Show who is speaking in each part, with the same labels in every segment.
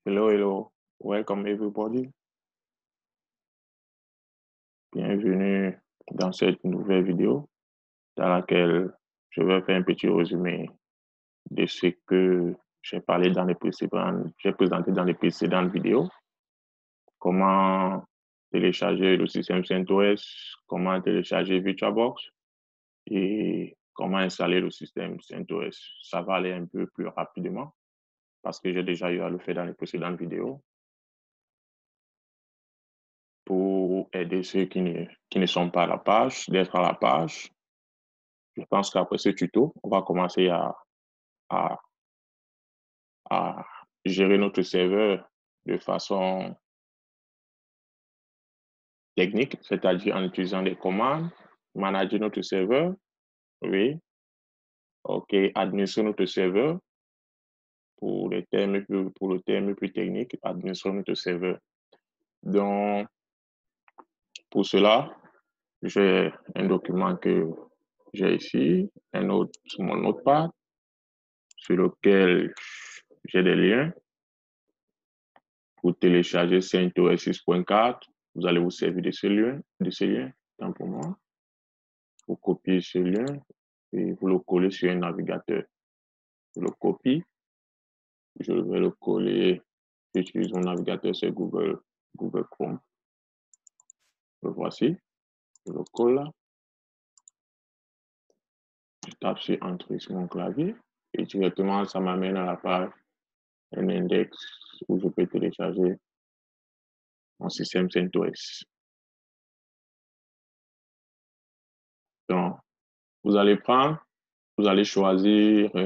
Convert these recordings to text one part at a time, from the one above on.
Speaker 1: Hello, hello. Welcome everybody. Bienvenue dans cette nouvelle vidéo dans laquelle je vais faire un petit résumé de ce que j'ai parlé dans j'ai présenté dans les précédentes vidéos. Comment télécharger le système CentOS, comment télécharger VirtualBox et comment installer le système CentOS. Ça va aller un peu plus rapidement parce que j'ai déjà eu à le faire dans les précédentes vidéos. Pour aider ceux qui ne sont pas à la page, d'être à la page. Je pense qu'après ce tuto, on va commencer à, à gérer notre serveur de façon technique, c'est-à-dire en utilisant des commandes, manager notre serveur, oui, ok, administrer notre serveur pour le terme plus technique, administrer notre serveur. Donc, pour cela, j'ai un document que j'ai ici, un autre sur mon notepad, sur lequel j'ai des liens pour télécharger CentOS 6.4. Vous allez vous servir de ce lien, tant pour moi. Vous copiez ce lien et vous le collez sur un navigateur. Je le copie, je vais le coller. J'utilise mon navigateur sur Google Chrome. Le voici, je le colle là. Je tape sur Entrée sur mon clavier et directement ça m'amène à la page, un index où je peux télécharger mon système CentOS. Donc, vous allez choisir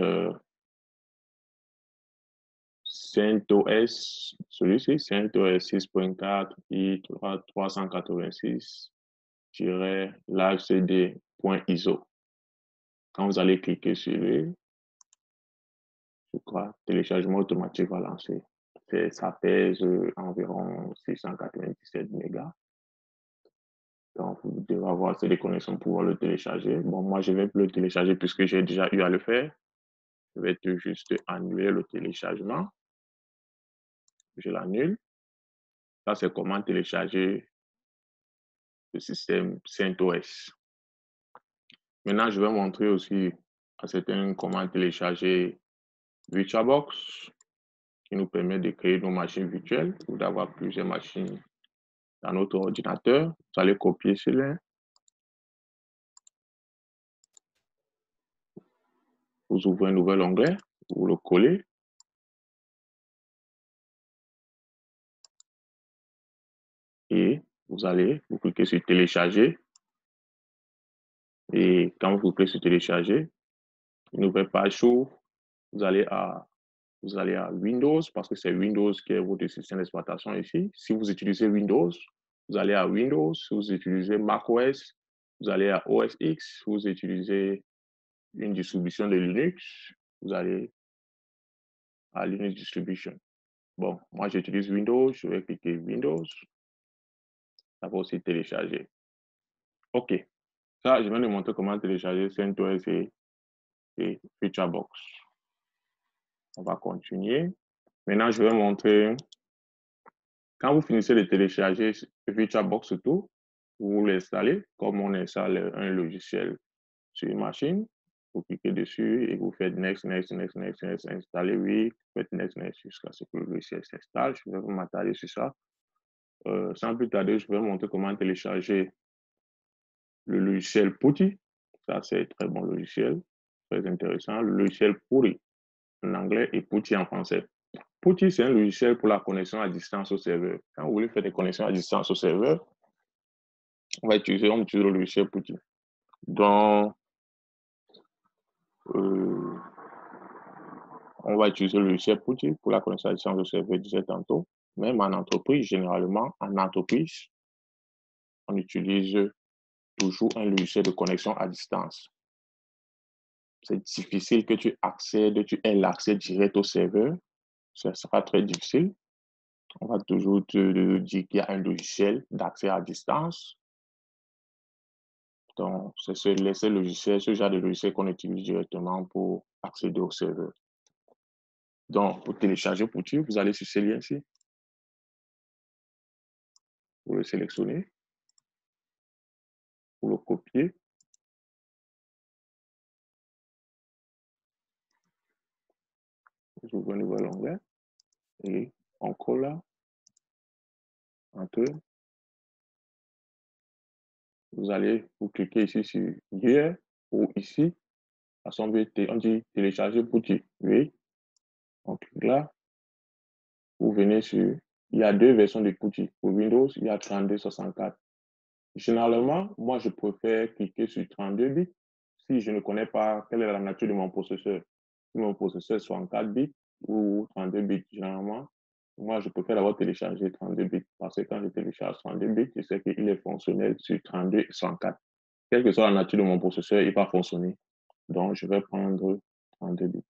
Speaker 1: CentOS, celui-ci, CentOS 6.4 i 386-livecd.iso. Quand vous allez cliquer sur lui, je crois, téléchargement automatique va lancer. Ça pèse environ 697 mégas. Donc, vous devez avoir assez de connexions pour pouvoir le télécharger. Bon, moi, je ne vais plus le télécharger puisque j'ai déjà eu à le faire. Je vais tout juste annuler le téléchargement. Je l'annule. Ça, c'est comment télécharger le système CentOS. Maintenant, je vais montrer aussi à certains comment télécharger VirtualBox, qui nous permet de créer nos machines virtuelles ou d'avoir plusieurs machines dans notre ordinateur. Vous allez copier ce lien. Vous ouvrez un nouvel onglet, vous le collez. Et vous cliquez sur télécharger. Et quand vous cliquez sur télécharger, une nouvelle page s'ouvre. Vous allez à Windows parce que c'est Windows qui est votre système d'exploitation ici. Si vous utilisez Windows, vous allez à Windows. Si vous utilisez macOS, vous allez à OS X. Si vous utilisez une distribution de Linux, vous allez à Linux Distribution. Bon, moi j'utilise Windows, je vais cliquer Windows. Ça va aussi télécharger. OK. Ça, je viens de montrer comment télécharger CentOS et VirtualBox. On va continuer. Maintenant, je vais montrer, quand vous finissez de télécharger VirtualBox tout, vous l'installez comme on installe un logiciel sur une machine. Vous cliquez dessus et vous faites Next, Next, Next, Next, Next, installer, oui, vous faites Next, Next jusqu'à ce que le logiciel s'installe. Je vais vous m'attarder sur ça. Sans plus tarder, je vais vous montrer comment télécharger le logiciel PuTTY. Ça, c'est un très bon logiciel, très intéressant. Le logiciel PuTTY en anglais et PuTTY en français. PuTTY, c'est un logiciel pour la connexion à distance au serveur. Quand vous voulez faire des connexions à distance au serveur, on utilise le logiciel PuTTY. Donc, on va utiliser le logiciel PuTTY pour la connexion à distance au serveur, je disais tantôt. Même en entreprise, généralement, en entreprise, on utilise toujours un logiciel de connexion à distance. C'est difficile que tu aies l'accès direct au serveur. Ça sera très difficile. On va toujours te dire qu'il y a un logiciel d'accès à distance. Donc, c'est ce genre de logiciel qu'on utilise directement pour accéder au serveur. Donc, pour télécharger Putty, vous allez sur ce lien-ci. Vous le sélectionnez. Vous le copiez. Vous ouvrez un nouvel onglet. Et on colle là. Entre. Vous allez, vous cliquez ici sur Here ou ici. On dit télécharger Putty. Oui. On clique là. Vous venez sur. Il y a deux versions de Putty. Pour Windows, il y a 3264. Généralement, moi, je préfère cliquer sur 32 bits si je ne connais pas quelle est la nature de mon processeur. Si mon processeur est 64 bits ou 32 bits, généralement, moi, je préfère d'abord télécharger 32 bits parce que quand je télécharge 32 bits, je sais qu'il est fonctionnel sur 32 et 64. Quelle que soit la nature de mon processeur, il va fonctionner. Donc, je vais prendre 32 bits.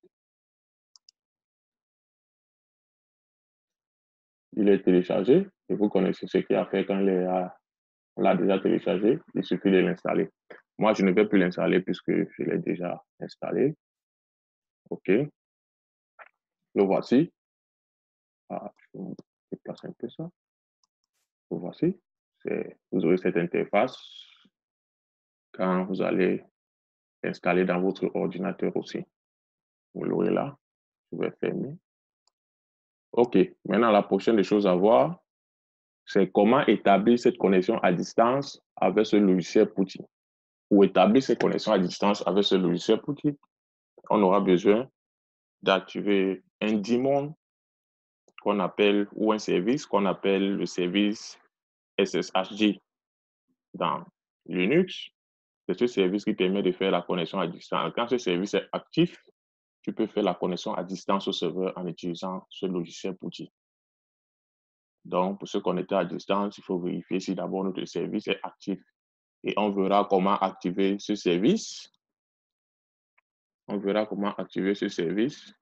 Speaker 1: Il est téléchargé et vous connaissez ce qu'il a fait quand on l'a déjà téléchargé. Il suffit de l'installer. Moi, je ne vais plus l'installer puisque je l'ai déjà installé. OK. Le voici. Ah, je vais déplacer un peu ça. Le voici. Vous aurez cette interface quand vous allez installer dans votre ordinateur aussi. Vous l'aurez là. Je vais fermer. OK. Maintenant, la prochaine des choses à voir, c'est comment établir cette connexion à distance avec ce logiciel Putty. Pour établir cette connexion à distance avec ce logiciel Putty, on aura besoin d'activer un daemon qu'on appelle, ou un service qu'on appelle le service SSHD dans Linux. C'est ce service qui permet de faire la connexion à distance. Quand ce service est actif, tu peux faire la connexion à distance au serveur en utilisant ce logiciel Putty. Donc, pour se connecter à distance, il faut vérifier si d'abord notre service est actif. Et on verra comment activer ce service. On verra comment activer ce service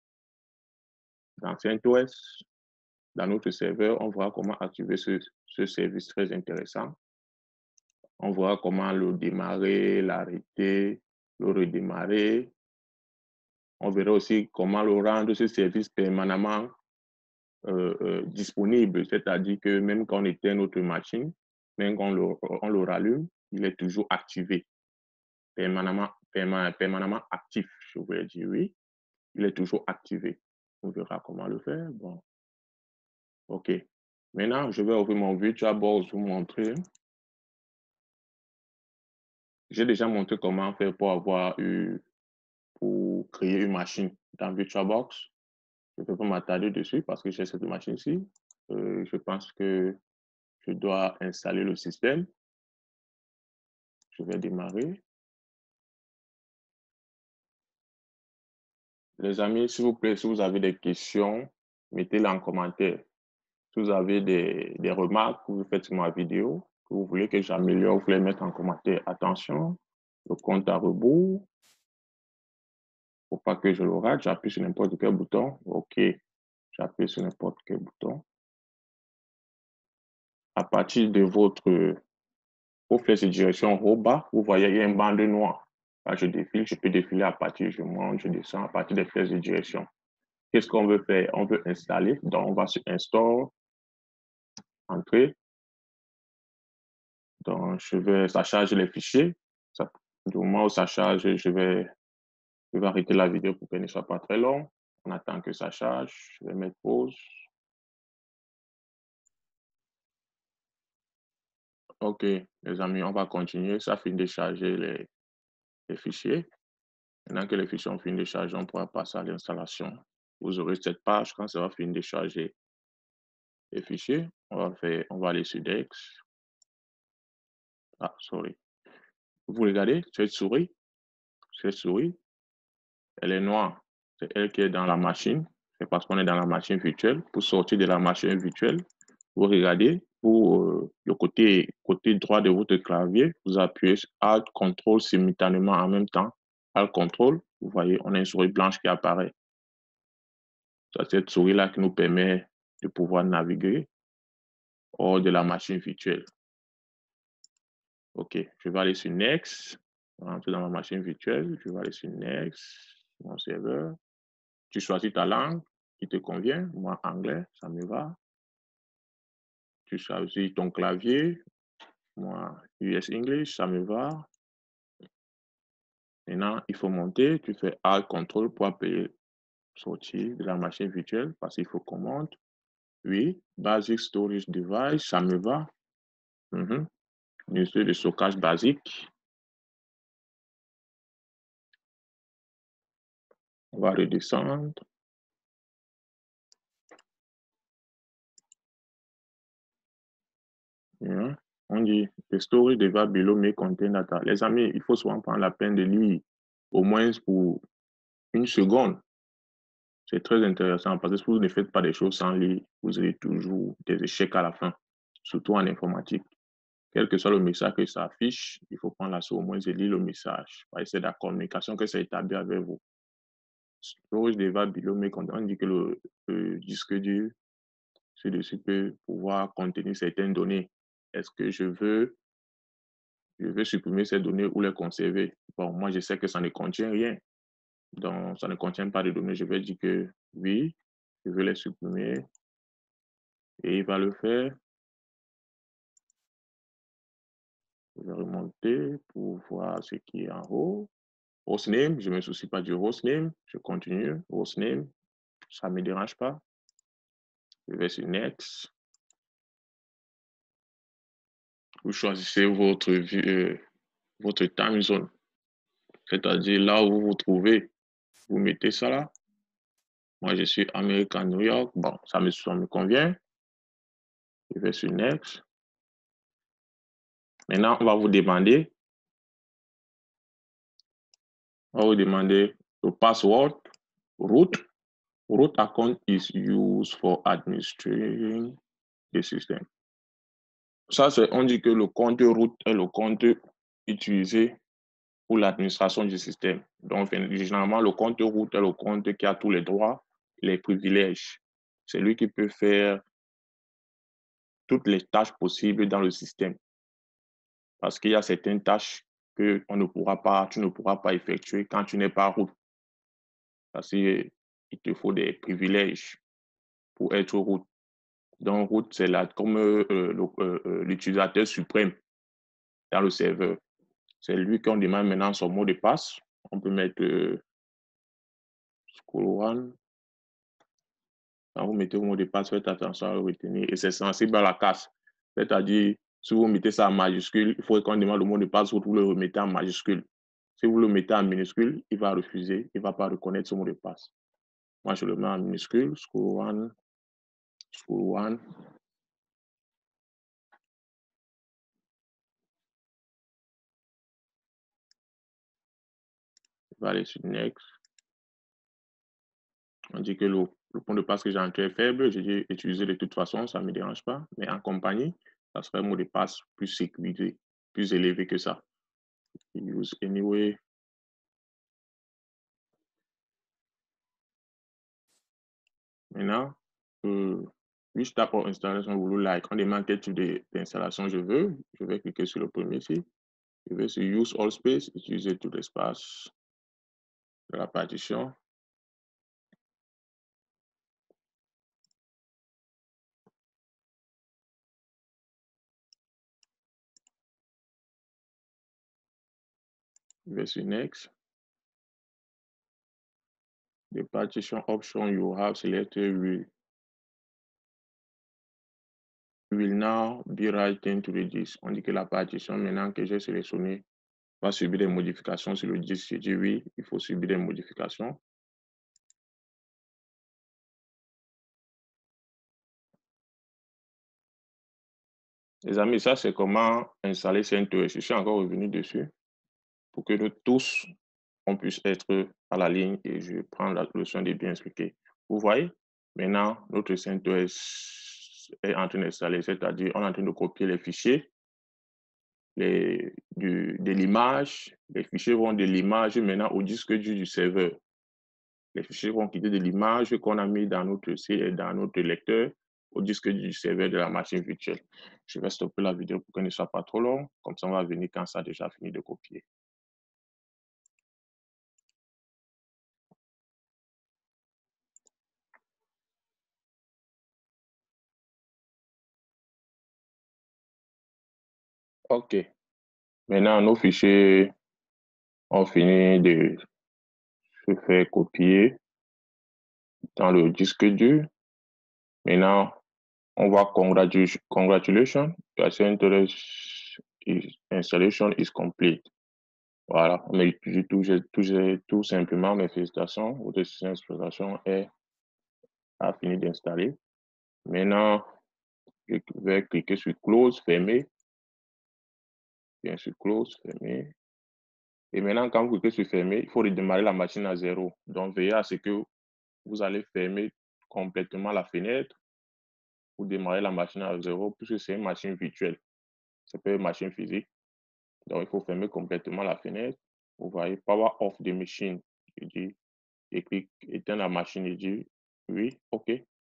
Speaker 1: dans CentOS. Dans notre serveur, on verra comment activer ce service très intéressant. On verra comment le démarrer, l'arrêter, le redémarrer. On verra aussi comment le rendre ce service permanemment disponible, c'est-à-dire que même quand on éteint notre machine, même quand on le rallume, il est toujours activé, permanemment actif, je voulais dire oui, il est toujours activé. On verra comment le faire. Bon, OK. Maintenant, je vais ouvrir mon VirtualBox pour vous montrer. J'ai déjà montré comment faire pour créer une machine dans VirtualBox. Je ne peux pas m'attarder dessus parce que j'ai cette machine-ci. Je pense que je dois installer le système. Je vais démarrer. Les amis, s'il vous plaît, si vous avez des questions, mettez-les en commentaire. Si vous avez des remarques que vous faites sur ma vidéo, que vous voulez que j'améliore, vous pouvez les mettre en commentaire. Attention, le compte à rebours. Il ne faut pas que je le rate. J'appuie sur n'importe quel bouton. OK. J'appuie sur n'importe quel bouton. À partir de votre flèche de direction au bas, vous voyez, il y a une bande noire. Là, je défile, je peux défiler à partir, je monte, je descends à partir des flèches de direction. Qu'est-ce qu'on veut faire? On veut installer. Donc, on va sur Install, Entrer. Donc, ça charge les fichiers. Du moment où ça charge, je vais arrêter la vidéo pour qu'elle ne soit pas très longue. On attend que ça charge. Je vais mettre pause. OK, les amis, on va continuer. Ça finit de charger les fichiers. Maintenant que les fichiers ont fini de charger, on pourra passer à l'installation. Vous aurez cette page quand ça va finir de charger les fichiers. On va aller sur Dex. Ah, sorry. Vous regardez cette souris? Cette souris, elle est noire. C'est elle qui est dans la machine. C'est parce qu'on est dans la machine virtuelle. Pour sortir de la machine virtuelle, vous regardez pour le côté droit de votre clavier, vous appuyez sur Alt, Control simultanément en même temps. Alt, Control, vous voyez, on a une souris blanche qui apparaît. C'est cette souris-là qui nous permet de pouvoir naviguer hors de la machine virtuelle. OK, je vais aller sur Next. Je vais rentrer dans ma machine virtuelle. Je vais aller sur Next, mon serveur. Tu choisis ta langue qui te convient. Moi, anglais, ça me va. Tu choisis ton clavier. Moi, US English, ça me va. Maintenant, il faut monter. Tu fais Alt Control pour appeler sortir de la machine virtuelle parce qu'il faut qu'on monte. Oui, Basic Storage Device, ça me va. Unité de stockage basique. On va redescendre. On dit the storage device below may contain data. Les amis, il faut souvent prendre la peine de lire au moins pour une seconde. C'est très intéressant parce que si vous ne faites pas des choses sans lire, vous aurez toujours des échecs à la fin, surtout en informatique. Quel que soit le message que ça affiche, il faut prendre la source au moins et lire le message. C'est la communication que ça établit avec vous. Storage device below may contain. On dit que le disque dur ci-dessus peut pouvoir contenir certaines données. Est-ce que je veux supprimer ces données ou les conserver? Bon, moi, je sais que ça ne contient rien. Donc, ça ne contient pas de données. Je vais dire que oui, je veux les supprimer. Et il va le faire. Je vais remonter pour voir ce qui est en haut. Hostname, je ne me soucie pas du hostname. Je continue. Hostname, ça ne me dérange pas. Je vais sur Next. Vous choisissez votre time zone. C'est-à-dire là où vous vous trouvez. Vous mettez ça là. Moi, je suis American New York. Bon, ça me convient. Je vais sur Next. Maintenant, on va vous demander le password root. Root account is used for administering the system. Ça, on dit que le compte root est le compte utilisé pour l'administration du système. Donc, généralement, le compte root est le compte qui a tous les droits, les privilèges. C'est lui qui peut faire toutes les tâches possibles dans le système. Parce qu'il y a certaines tâches que tu ne pourras pas effectuer quand tu n'es pas root. Parce qu'il te faut des privilèges pour être root. Donc, root, c'est là comme l'utilisateur suprême dans le serveur. C'est lui qu'on demande maintenant son mot de passe. On peut mettre school one. Quand vous mettez le mot de passe, faites attention à le retenir. Et c'est sensible à la casse. C'est-à-dire, si vous mettez ça en majuscule, il faut qu'on demande le mot de passe ou vous le remettez en majuscule. Si vous le mettez en minuscule, il va refuser. Il ne va pas reconnaître ce mot de passe. Moi, je le mets en minuscule. School one. School one. Je vais aller sur Next. On dit que le point de passe que j'ai entré est faible. J'ai dit utiliser de toute façon, ça ne me dérange pas. Mais en compagnie, ça serait un mot de passe plus sécurisé, plus élevé que ça. Use anyway. Maintenant, which type of installation would you like? On demande quel type d'installation je veux. Je vais cliquer sur le premier ici. Je vais sur Use All Space, utiliser tout l'espace de la partition. Je vais sur Next. The partition option you have selected will now be written to the disk. On dit que la partition maintenant que j'ai sélectionnée va subir des modifications sur le disque. J'ai dit oui, il faut subir des modifications. Les amis, ça c'est comment installer CentOS. Je suis encore revenu dessus pour que nous tous, on puisse être à la ligne et je prends la leçon de bien expliquer. Vous voyez, maintenant, notre CentOS est en train d'installer, c'est-à-dire on est en train de copier les fichiers de l'image. Les fichiers vont de l'image maintenant au disque dur du serveur. Les fichiers vont quitter de l'image qu'on a mis dans notre lecteur au disque du serveur de la machine virtuelle. Je vais stopper la vidéo pour qu'elle ne soit pas trop longue. Comme ça, on va venir quand ça a déjà fini de copier. OK. Maintenant, nos fichiers ont fini de se faire copier dans le disque dur. Maintenant, on voit congratulations, your CentOS installation is complete. Voilà, mais tout simplement mes félicitations, votre système d'exploitation a fini d'installer. Maintenant, je vais cliquer sur Close, fermer, bien sur Close, fermer. Et maintenant, quand vous cliquez sur fermer, il faut redémarrer la machine à zéro. Donc, veillez à ce que vous allez fermer complètement la fenêtre pour démarrer la machine à zéro, puisque c'est une machine virtuelle. C'est pas une machine physique. Donc, il faut fermer complètement la fenêtre. Vous voyez, Power off the machine. Je dis, et clique éteindre la machine et dit oui, OK.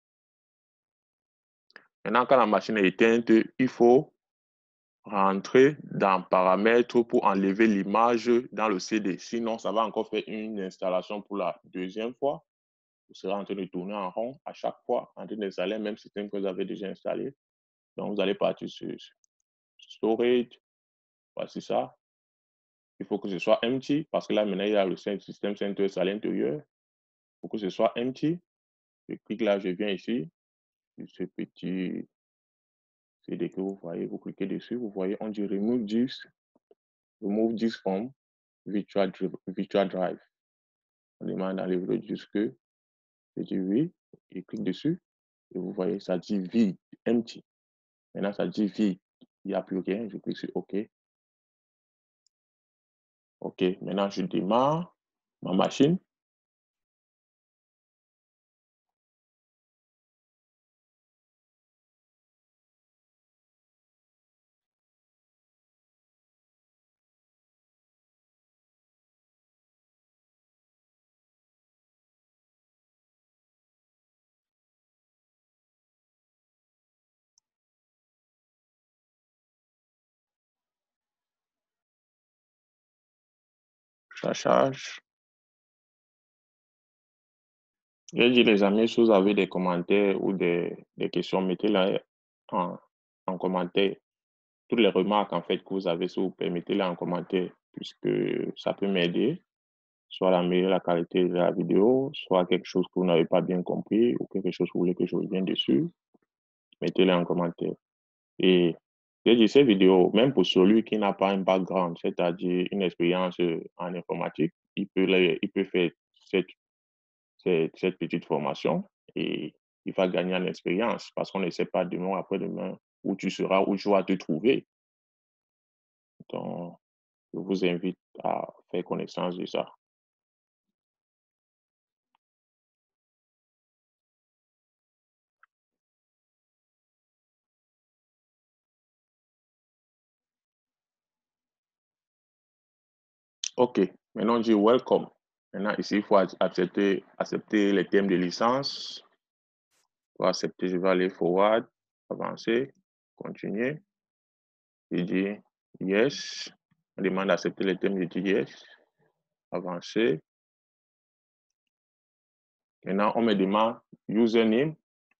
Speaker 1: Maintenant, quand la machine est éteinte, il faut rentrer dans paramètres pour enlever l'image dans le CD. Sinon, ça va encore faire une installation pour la deuxième fois. Vous serez en train de tourner en rond à chaque fois, en train d'installer le même système que vous avez déjà installé. Donc, vous allez partir sur Storage. Voici ça. Il faut que ce soit empty parce que là, maintenant, il y a le système CentOS à l'intérieur. Il faut que ce soit empty. Je clique là, je viens ici. Ce petit CD que vous voyez, vous cliquez dessus. Vous voyez, on dit remove this from virtual drive. On demande d'enlever le disque. Je dis oui. Je clique dessus. Et vous voyez, ça dit vide, empty. Maintenant, ça dit vide. Il n'y a plus rien. Je clique sur OK. OK. Maintenant, je démarre ma machine. Ça charge. J'ai dit, les amis, si vous avez des commentaires ou des questions, mettez-les en commentaire. Toutes les remarques, en fait, que vous avez, si vous permettez-les en commentaire, puisque ça peut m'aider, soit à améliorer la qualité de la vidéo, soit quelque chose que vous n'avez pas bien compris ou quelque chose que vous voulez que je revienne dessus, mettez-les en commentaire. Et j'ai dit, ces vidéos, même pour celui qui n'a pas un background, c'est-à-dire une expérience en informatique, il peut faire cette cette petite formation et il va gagner en expérience parce qu'on ne sait pas demain après-demain où tu seras, où tu vas te trouver. Donc, je vous invite à faire connaissance de ça. OK, maintenant on dit welcome. Maintenant, ici, il faut accepter les termes de licence. Pour accepter, je vais aller forward, avancer, continuer. Je dis yes. On demande d'accepter les termes, je dis yes. Avancer. Maintenant, on me demande username.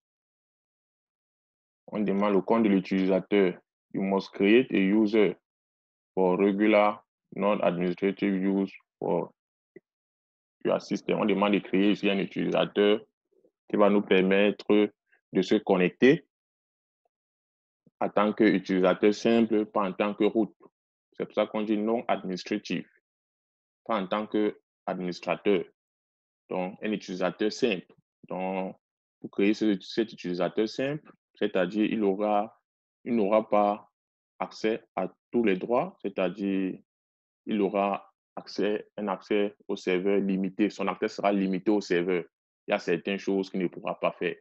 Speaker 1: On demande le compte de l'utilisateur. You must create a user for regular non-administrative use for your system. On demande de créer ici un utilisateur qui va nous permettre de se connecter en tant qu'utilisateur simple, pas en tant que root. C'est pour ça qu'on dit non administratif, pas en tant qu'administrateur. Donc, un utilisateur simple. Donc, pour créer cet utilisateur simple, c'est-à-dire il n'aura pas accès à tous les droits, c'est-à-dire il aura un accès au serveur limité. Son accès sera limité au serveur. Il y a certaines choses qu'il ne pourra pas faire.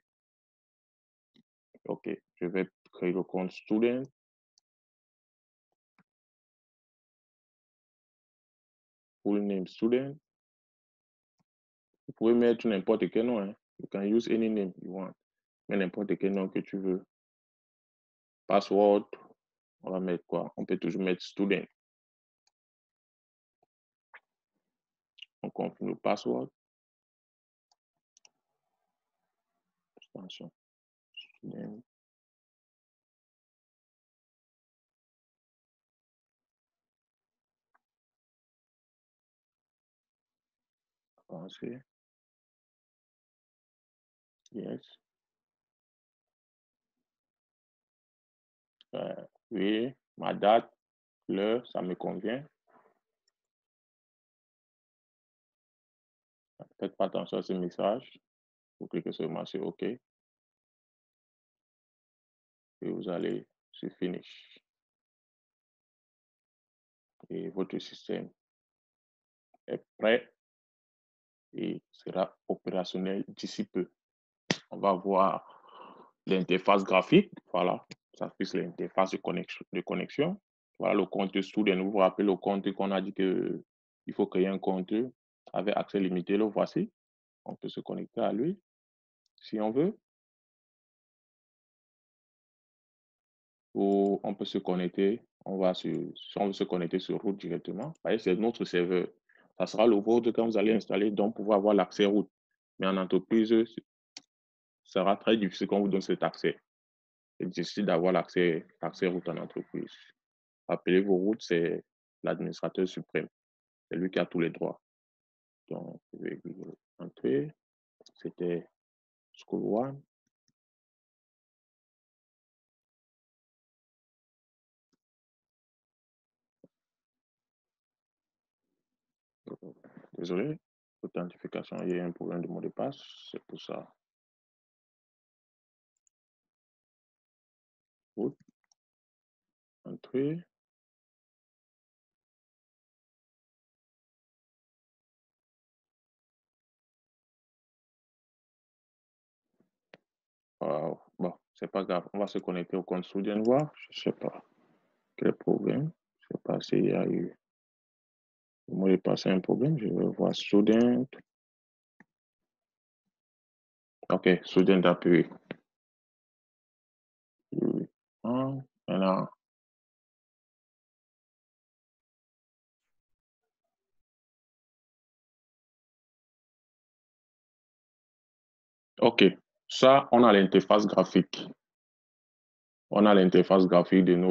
Speaker 1: OK, je vais créer le compte student. Full name student. Vous pouvez mettre n'importe quel nom. Hein. You can use any name you want. Mais n'importe quel nom que tu veux. Password, on va mettre quoi? On peut toujours mettre student. On confirme le password. Attention. Student. Avancer. Yes. Oui, ma date, l'heure, ça me convient. Faites pas attention à ce message. Vous cliquez seulement sur OK et vous allez sur Finish. Et votre système est prêt et sera opérationnel d'ici peu. On va voir l'interface graphique. Voilà, ça affiche l'interface de connexion. Voilà le compte Student. Vous vous rappelez le compte qu'on a dit qu'il faut créer un compte avec accès limité. Le voici. On peut se connecter à lui si on veut. Ou on peut se connecter. On veut se connecter sur route directement. Voyez, c'est notre serveur. Ça sera le vôtre quand vous allez installer, donc pouvoir avoir l'accès route. Mais en entreprise, ce sera très difficile qu'on vous donne cet accès. C'est difficile d'avoir l'accès route en entreprise. Rappelez-vous, route, c'est l'administrateur suprême. C'est lui qui a tous les droits. Donc, je vais entrer. C'était School One. Désolé, authentification, il y a un problème de mot de passe, c'est pour ça. Route. Entrer. Bon, c'est pas grave. On va se connecter au compte Student voir. Je sais pas quel problème. Je sais pas s'il y a eu le mot de passe un problème. Je vais voir Student. Ok, Student appuyé. Oui. Maintenant. Ok, ça, on a l'interface graphique. On a l'interface graphique de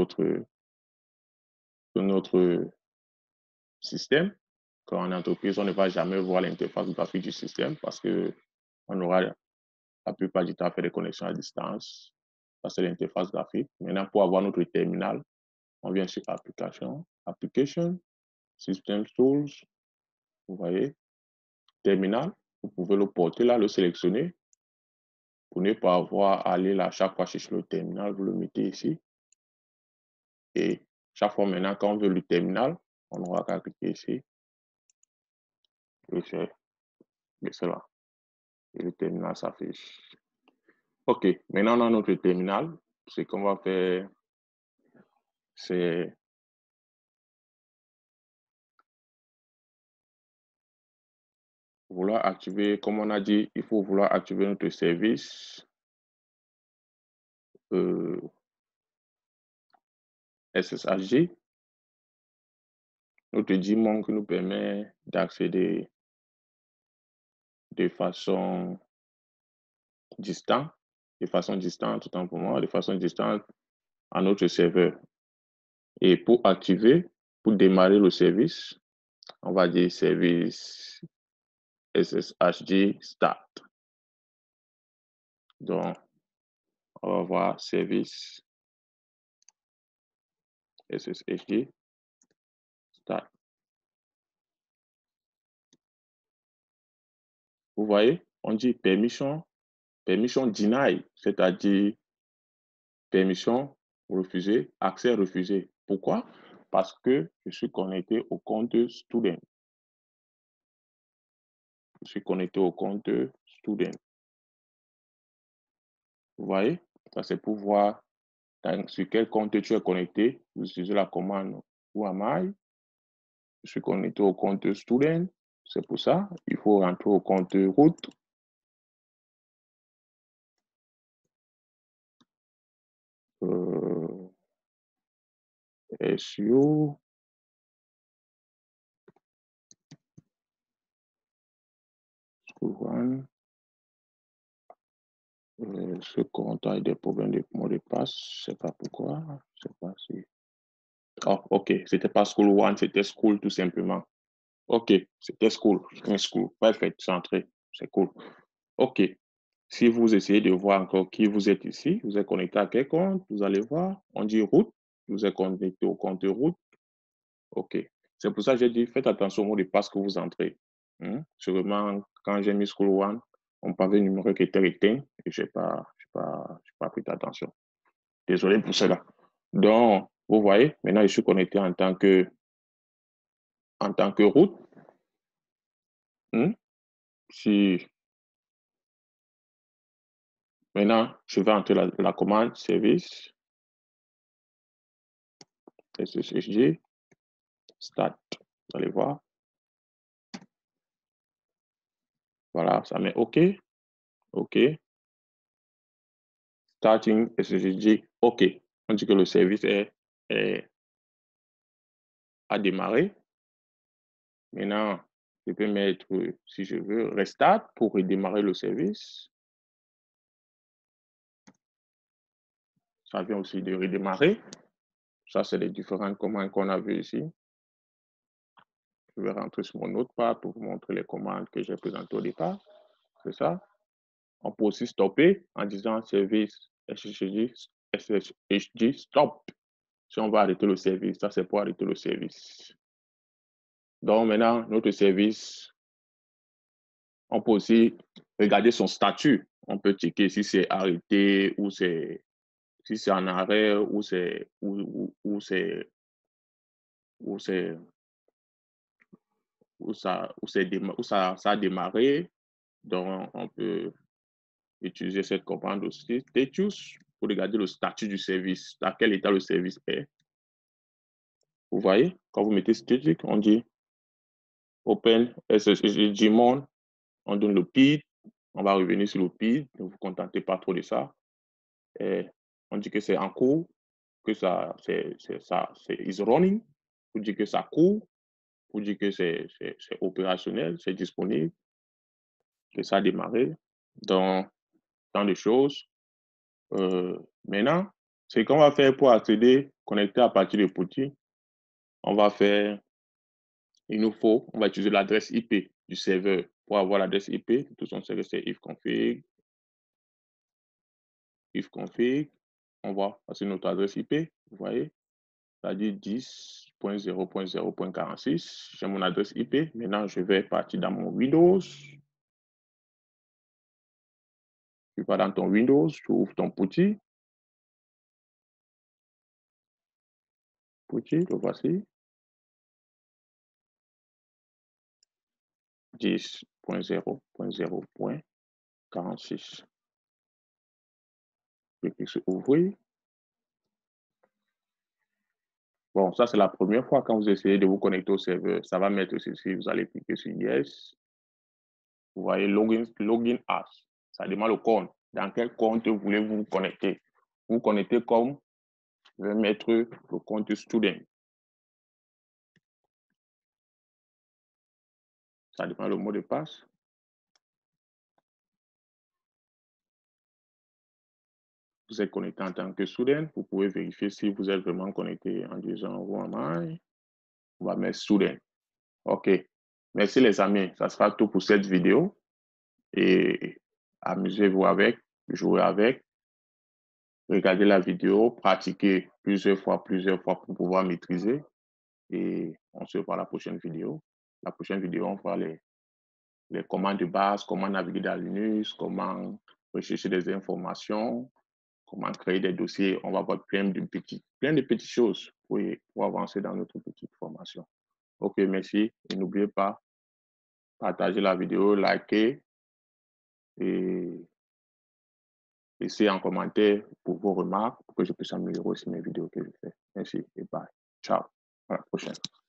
Speaker 1: notre système. Quand en entreprise, on ne va jamais voir l'interface graphique du système parce que on aura la plupart du temps à faire des connexions à distance. Ça, c'est l'interface graphique. Maintenant, pour avoir notre terminal, on vient sur Application, Application, System Tools. Vous voyez, terminal. Vous pouvez le porter là, le sélectionner. Pour ne pas avoir à aller là chaque fois chercher le terminal, vous le mettez ici. Et chaque fois maintenant, quand on veut le terminal, on aura qu'à cliquer ici. Et c'est cela. Et le terminal s'affiche. OK, maintenant on a notre terminal. Ce qu'on va faire, c'est vouloir activer, comme on a dit, il faut vouloir activer notre service SSHD. Notre daemon qui nous permet d'accéder de façon distante, autant pour moi, de façon distante à notre serveur. Et pour activer, pour démarrer le service, on va dire service SSHD Start. Donc, on va voir service SSHD Start. Vous voyez, on dit permission deny, c'est-à-dire permission refusée, accès refusé. Pourquoi? Parce que je suis connecté au compte student. Je suis connecté au compte student. Vous voyez? Ça, c'est pour voir sur quel compte tu es connecté. Vous utilisez la commande Who am I? Je suis connecté au compte student. C'est pour ça. Il faut rentrer au compte route. SEO. School One. Ce compte a des problèmes de mot de passe. Je ne sais pas pourquoi. Je sais pas si. Oh, OK. C'était pas School One, c'était School tout simplement. OK, c'était school, un school. Parfait, c'est entré. C'est cool. OK. Si vous essayez de voir encore qui vous êtes ici, vous êtes connecté à quel compte, vous allez voir, on dit route, vous êtes connecté au compte route. OK. C'est pour ça que j'ai dit, faites attention au mot de passe que vous entrez. Sûrement, quand j'ai mis School One, on parlait du numéro qui était éteint et je n'ai pas pris attention. Désolé pour cela. Donc, vous voyez, maintenant, je suis connecté en tant que route. Si maintenant, je vais entrer la commande service, SSHD, start. Vous allez voir. Voilà, ça met OK. OK. Starting SSHD. OK. On dit que le service a démarré. Maintenant, je peux mettre, si je veux, restart pour redémarrer le service. Ça vient aussi de redémarrer. Ça, c'est les différentes commandes qu'on a vues ici. Je vais rentrer sur mon notepad pour vous montrer les commandes que j'ai présentées au départ. C'est ça. On peut aussi stopper en disant service SSHD stop. Si on va arrêter le service, ça c'est pour arrêter le service. Donc maintenant, notre service, on peut aussi regarder son statut. On peut checker si c'est arrêté ou si c'est en arrêt ou ça a démarré. Donc on peut utiliser cette commande aussi, status, pour regarder le statut du service, dans quel état le service est. Vous voyez, quand vous mettez static, on dit Open SSHD-Mon, on donne le PID, on va revenir sur le PID, ne vous contentez pas trop de ça. Et on dit que c'est en cours, que ça, c'est is running, vous dites que ça court, vous dites que c'est opérationnel, c'est disponible, que ça a démarré. Donc, tant de choses. Maintenant, ce qu'on va faire pour accéder, connecter à partir de Putty, on va faire, on va utiliser l'adresse IP du serveur pour avoir l'adresse IP. Tout son serveur, c'est ifconfig. On va passer notre adresse IP, vous voyez, c'est-à-dire 10.0.0.46. J'ai mon adresse IP. Maintenant, je vais partir dans mon Windows. Tu vas dans ton Windows, tu ouvres ton Putty. Le voici. 10.0.0.46. Je clique sur ouvrir. Bon, ça, c'est la première fois quand vous essayez de vous connecter au serveur. Ça va mettre ceci. Vous allez cliquer sur Yes. Vous voyez Login As. Ça demande le compte. Dans quel compte voulez-vous vous connecter? Vous connectez comme, je vais mettre le compte Student. Ça dépend le mot de passe. Vous êtes connecté en tant que student. Vous pouvez vérifier si vous êtes vraiment connecté en disant Who am I? On va mettre student. OK. Merci les amis. Ça sera tout pour cette vidéo. Et amusez-vous avec, jouez avec. Regardez la vidéo, pratiquez plusieurs fois pour pouvoir maîtriser. Et on se voit à la prochaine vidéo. La prochaine vidéo, on fera les commandes de base, comment naviguer dans Linux, comment rechercher des informations, comment créer des dossiers. On va voir plein de petites choses pour avancer dans notre petite formation. OK, merci. Et n'oubliez pas, partagez la vidéo, likez et laissez en commentaire pour vos remarques pour que je puisse améliorer aussi mes vidéos que je fais. Merci et bye. Ciao. À la prochaine.